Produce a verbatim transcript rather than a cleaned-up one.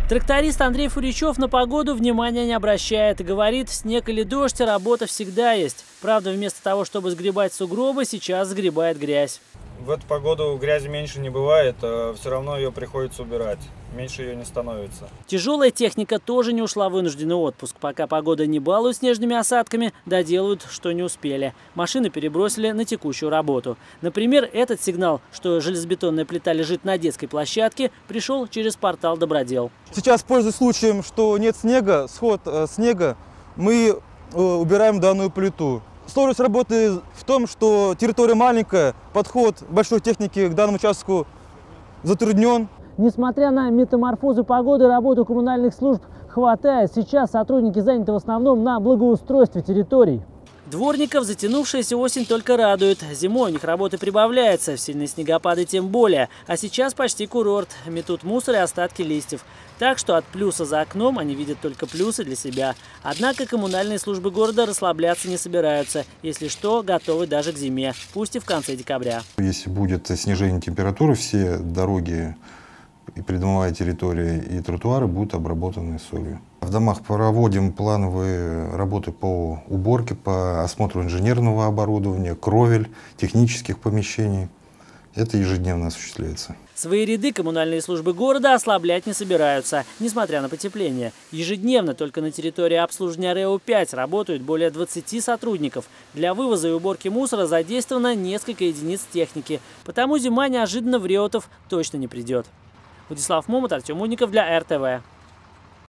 Тракторист Андрей Фуричев на погоду внимания не обращает. Говорит, снег или дождь, работа всегда есть. Правда, вместо того, чтобы сгребать сугробы, сейчас сгребает грязь. В эту погоду грязи меньше не бывает, а все равно ее приходится убирать. Меньше ее не становится. Тяжелая техника тоже не ушла в вынужденный отпуск. Пока погода не балует снежными осадками, доделают, что не успели. Машины перебросили на текущую работу. Например, этот сигнал, что железобетонная плита лежит на детской площадке, пришел через портал Добродел. Сейчас, пользуясь случаем, что нет снега, сход э, снега, мы э, убираем данную плиту. Сложность работы в том, что территория маленькая, подход большой техники к данному участку затруднен. Несмотря на метаморфозы погоды, работу коммунальных служб хватает. Сейчас сотрудники заняты в основном на благоустройстве территорий. Дворников затянувшаяся осень только радует. Зимой у них работы прибавляется, в сильные снегопады тем более. А сейчас почти курорт. Метут мусор и остатки листьев. Так что от плюса за окном они видят только плюсы для себя. Однако коммунальные службы города расслабляться не собираются. Если что, готовы даже к зиме, пусть и в конце декабря. Если будет снижение температуры, все дороги, и придомовая территория, и тротуары будут обработаны солью. В домах проводим плановые работы по уборке, по осмотру инженерного оборудования, кровель, технических помещений. Это ежедневно осуществляется. Свои ряды коммунальные службы города ослаблять не собираются, несмотря на потепление. Ежедневно только на территории обслуживания РЭО пять работают более двадцати сотрудников. Для вывоза и уборки мусора задействовано несколько единиц техники. Потому зима неожиданно в Реутов точно не придет. Владислав Момот, Артем Мудников для эр тэ вэ.